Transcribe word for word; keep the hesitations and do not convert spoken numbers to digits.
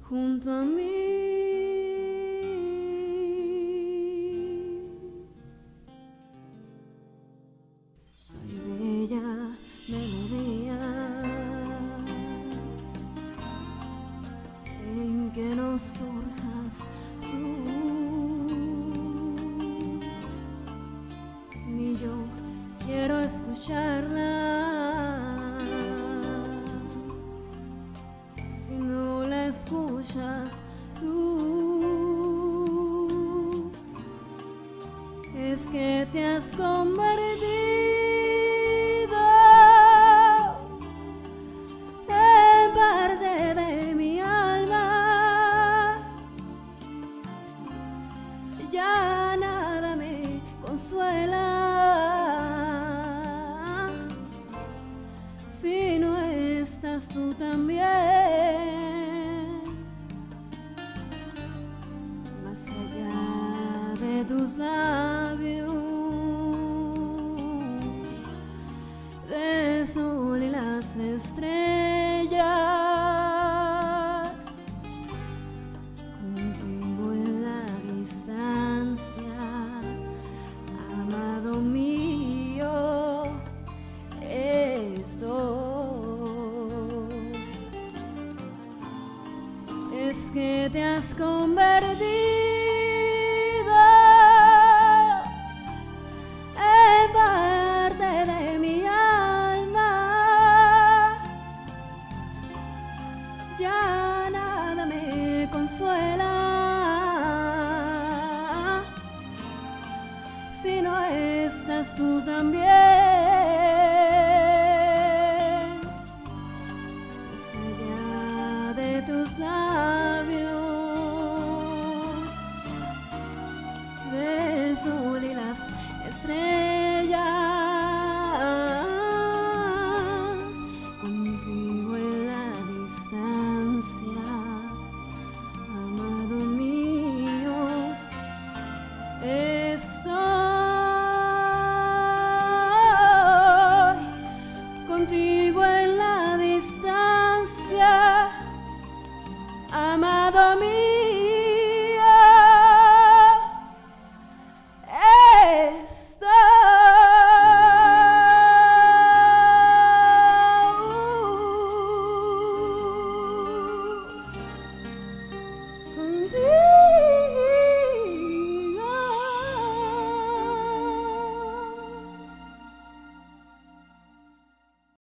junto a mí. Ay, bella melodía en que no surjas tú, ni yo quiero escucharla. Si no la escuchas tú, es que te has convertido en parte de mi alma. Ya nada me consuela si no estás tú también. Más allá de tus labios de sol y las estrellas, contigo en la distancia, amado mío, estoy. Es que te has convertido en parte de mi alma. Ya nada me consuela si no estás tú también.